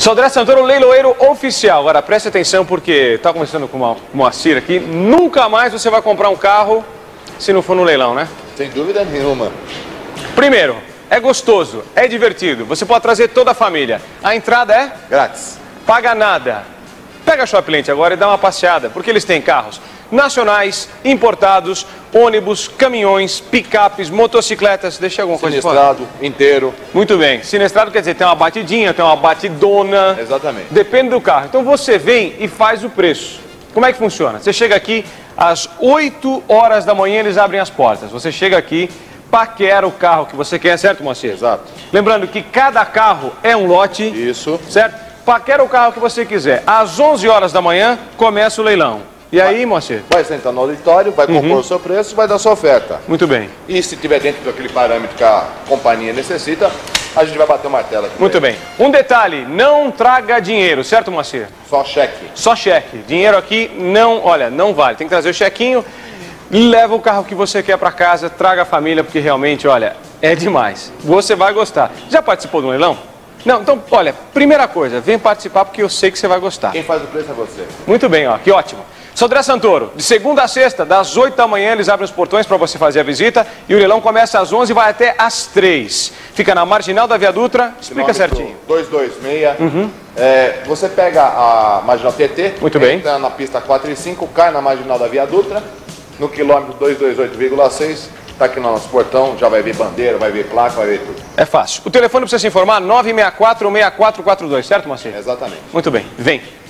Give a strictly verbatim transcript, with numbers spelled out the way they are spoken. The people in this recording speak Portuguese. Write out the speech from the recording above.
Sodré Santoro, leiloeiro oficial. Agora preste atenção porque está conversando com o Moacir aqui. Nunca mais você vai comprar um carro se não for no leilão, né? Sem dúvida nenhuma. Primeiro, é gostoso, é divertido. Você pode trazer toda a família. A entrada é? Grátis. Paga nada. Pega a Shoplink agora e dá uma passeada, porque eles têm carros nacionais, importados, ônibus, caminhões, picapes, motocicletas. Deixa alguma coisa Sinestrado, inteiro. Muito bem. Sinestrado quer dizer, tem uma batidinha, tem uma batidona. Exatamente. Depende do carro. Então você vem e faz o preço. Como é que funciona? Você chega aqui, às oito horas da manhã eles abrem as portas. Você chega aqui, paquera o carro que você quer, certo, Moacir? Exato. Lembrando que cada carro é um lote. Isso. Certo? Paquera o carro que você quiser. Às onze horas da manhã começa o leilão. E aí, Moacir? Vai sentar no auditório, vai compor Uhum. o seu preço, vai dar sua oferta. Muito bem. E se tiver dentro daquele parâmetro que a companhia necessita, a gente vai bater o martelo aqui. Muito bem. Um detalhe, não traga dinheiro, certo, Moacir? Só cheque. Só cheque. Dinheiro aqui não, olha, não vale. Tem que trazer o chequinho, leva o carro que você quer para casa, traga a família, porque realmente, olha, é demais. Você vai gostar. Já participou do leilão? Não, então, olha, primeira coisa, vem participar porque eu sei que você vai gostar. Quem faz o preço é você. Muito bem, ó, que ótimo. Sodré Santoro, de segunda a sexta, das oito da manhã, eles abrem os portões para você fazer a visita e o leilão começa às onze e vai até às três. Fica na Marginal da Via Dutra, explica certinho. duzentos e vinte e seis. Uhum. É, você pega a Marginal T T, Muito bem. entra na pista quatro e cinco, cai na Marginal da Via Dutra, no quilômetro duzentos e vinte e oito vírgula seis, está aqui no nosso portão, já vai ver bandeira, vai ver placa, vai ver tudo. É fácil. O telefone para você se informar, nove seis quatro, seis quatro quatro dois, certo, Moacir? Exatamente. Muito bem, vem.